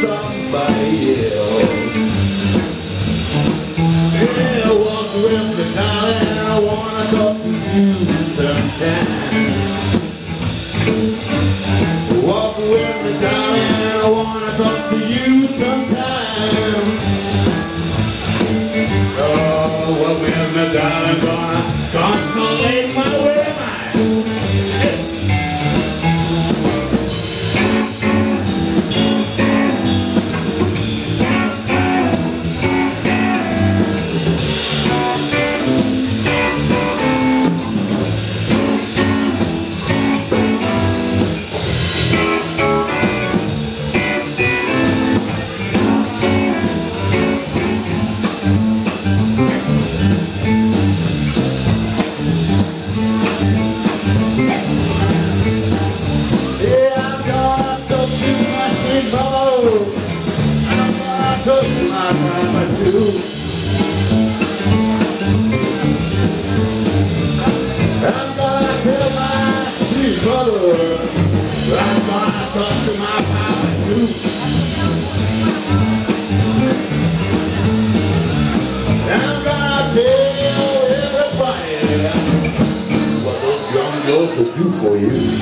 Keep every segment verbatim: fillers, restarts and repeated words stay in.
somebody else. Yeah, walk with me, darling, I wanna talk to you sometime. Walk with me, darling, I wanna talk to you sometime. Oh, walk with me, darling, gonna consolate my way of mind. My mama too. I'm gonna tell my sweet brother, I'm gonna talk to my mama too. I'm gonna tell everybody what those young girls will do for you.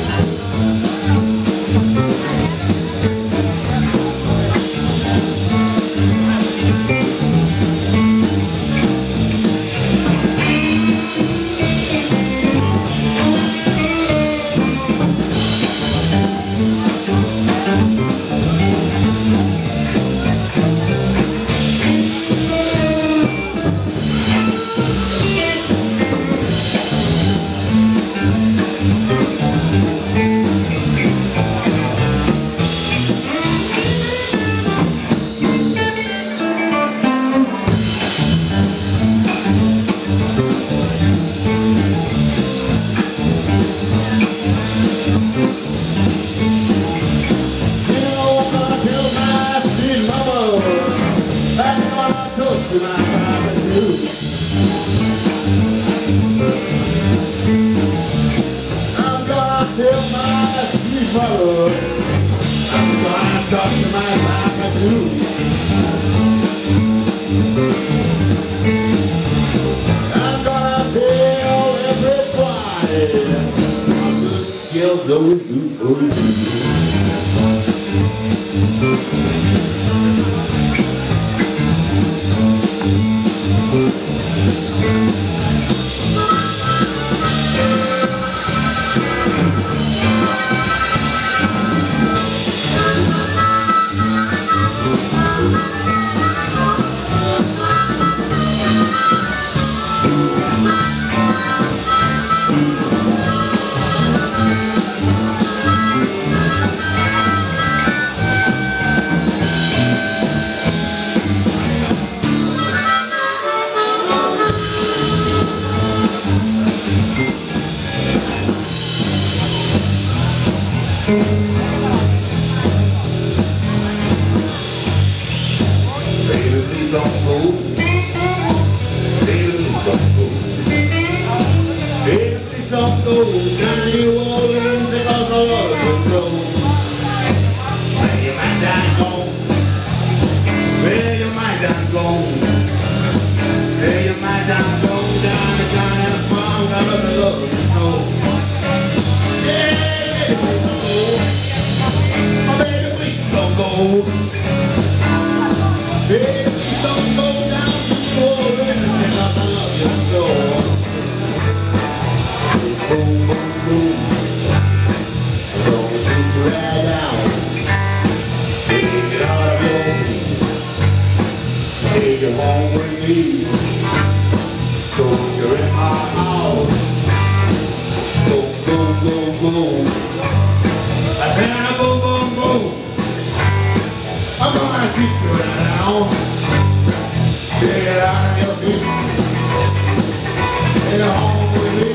To my mama too. I'm gonna tell my sweet mother, I'm gonna talk to my mama too. I'm gonna tell everybody what good girls always do for you. Baby, please don't go. Baby, please don't go. Baby, please don't go down to New Orleans because I love you so. Well, you might die gone. Well, you might die gone. Well, you might die gone down to China Farm. I love you, love you so. Yeah, baby, please don't go. Oh, baby, please don't go. Baby, don't go down to New Orleans because I love you so. Boom, boom, boom. Don't shoot you right down. Take it out of your feet. Take it home with me. So you're in my house. Boom, boom, boom, boom. I said boom, boom, boom. I'm gonna teach you right now. Take it out of your feet. Take it home with me.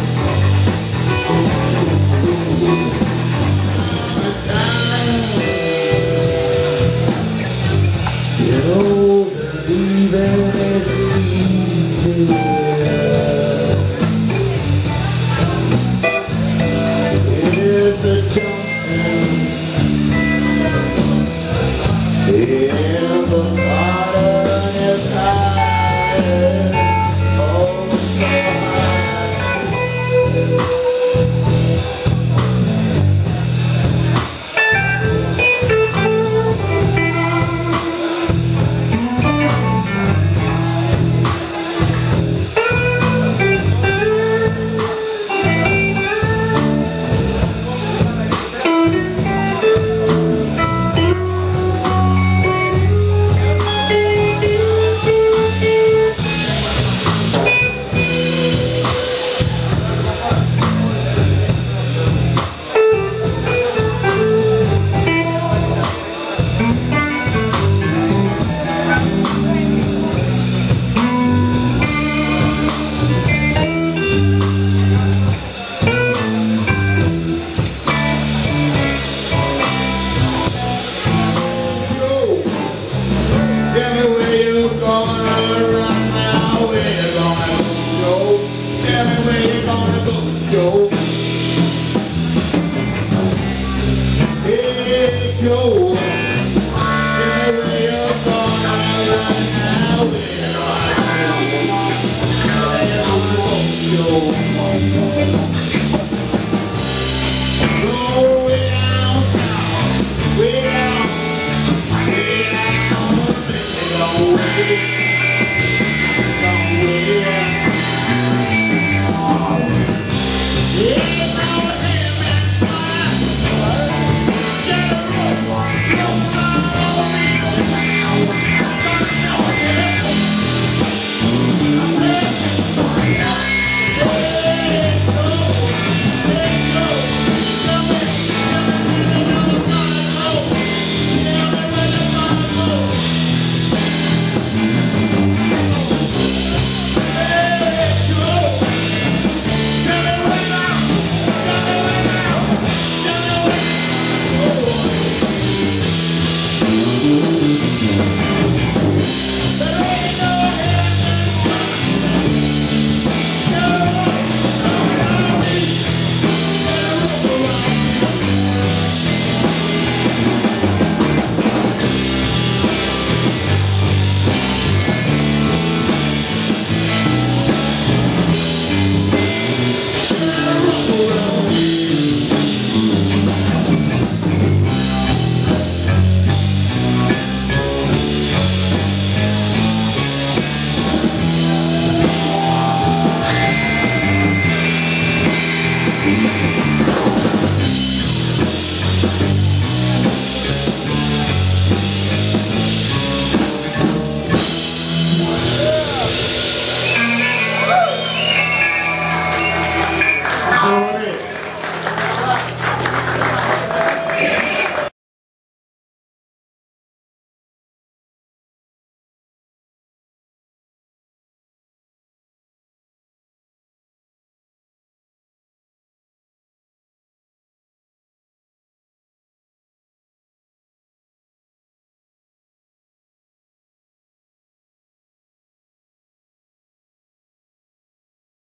You know, believing is easy. It is a jumping. In the